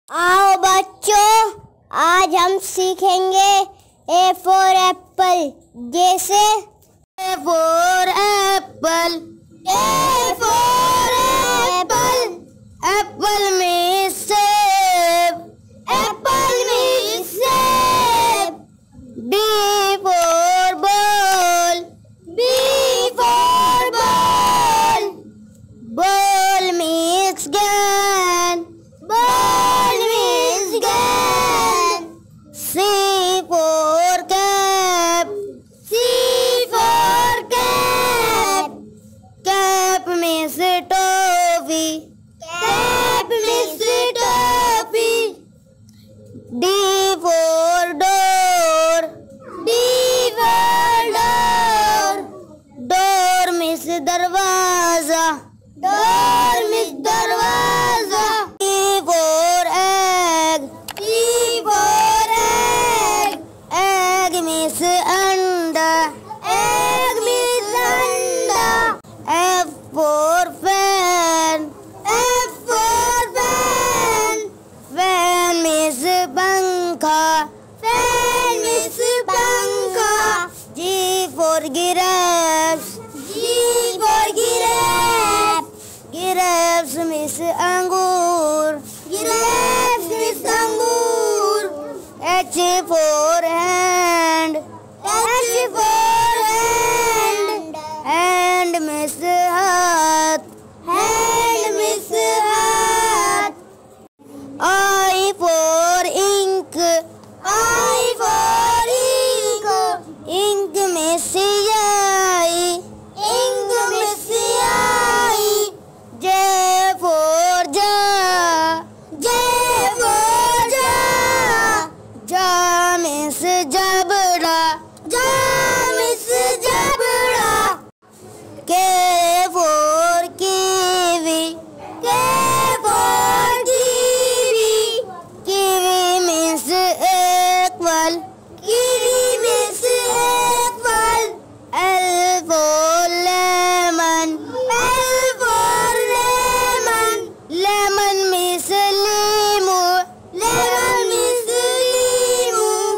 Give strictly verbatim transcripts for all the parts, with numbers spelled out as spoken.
आओ बच्चों, आज हम सीखेंगे ए फॉर एप्पल। जैसे A for apple, A for apple, apple में सेब, एप्पल में सेब। B for ball, B for ball, ball means गेंद, बॉल मीन्स गेंद। C for cap, C for cap, cap means toffee, cap means toffee. D for door, D for door, door means दरवाजा, door means दरवाजा। E for egg, E for egg, egg means अंडा, egg means अंडा। F for fan, F for fan, fan means पंखा, fan means पंखा। G for grapes, G for grape, grapes means अंगूर, grapes means अंगूर। H for hand, H for hand, hand means हाथ, hand means हाथ। I for ink, I for ink, ink में स्याही, ink में स्याही। जे फॉर जा, जे फॉर जा, जा मीन्स जबड़ा, जा मीन्स जबड़ा। K for kiwi, K for kiwi, kiwi means apple, kiwi means apple. L for lemon, L for lemon, lemon means लीमू, लेमन मीन्स लीमू।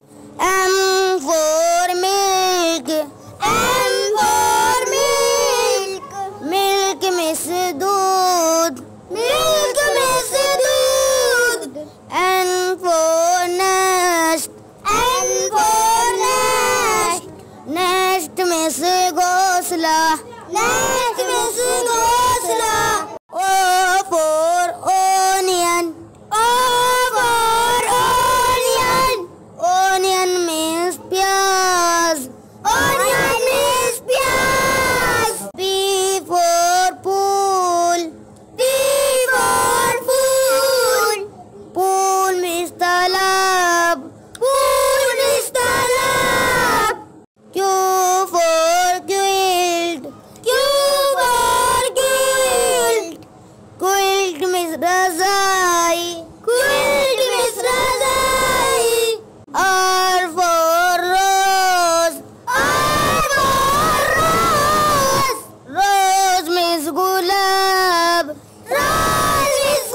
M for milk, M for milk, milk means दूध, milk means दूध। N for nest, N for nest, nest means घोंसला, nest means घोंसला। O for onion, O for onion, onion means प्याज, onion means प्याज। P for pool, P for pool, pool means तालाब, pool means तालाब। Q for quilt, Q for quilt, quilt means रजाई, quilt means रजाई। R for rose, R for rose, rose means गुलाब, rose means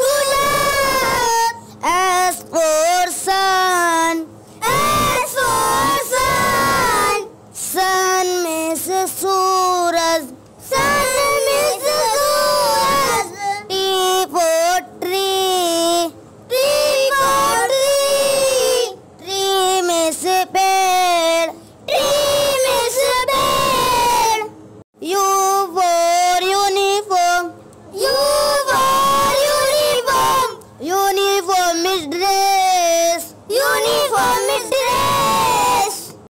गुलाब। S for sun, S for sun, sun means सूरज, sun means सूरज। T for tree, tree for tree, tree means पेड़, tree means पेड़। U for uniform, U for uniform, uniform means dress, uniform means dress.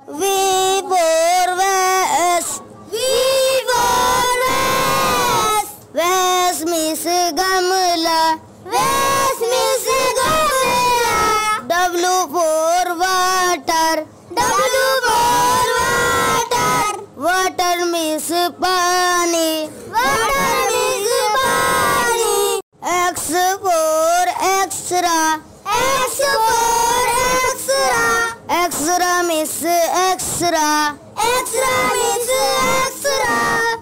V for vest, V for waste, vest means गमला, vest means गमला। W for water, W for water, water means पानी, water means पानी। X for extra, X for extra, extra means extra, extra means extra.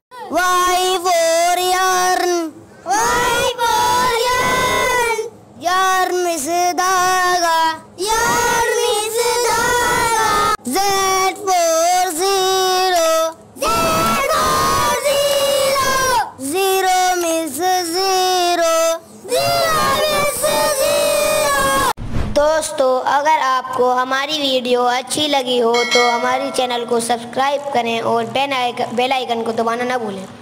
Y for yarn, Y for yarn, yarn means miss धागा, yarn miss धागा। Z for zero, Z for zero, zero miss zero, zero miss zero। दोस्तों, अगर आपको हमारी video अच्छी लगी हो तो हमारी चैनल को सब्सक्राइब करें और बेल आइकन को दबाना ना भूलें।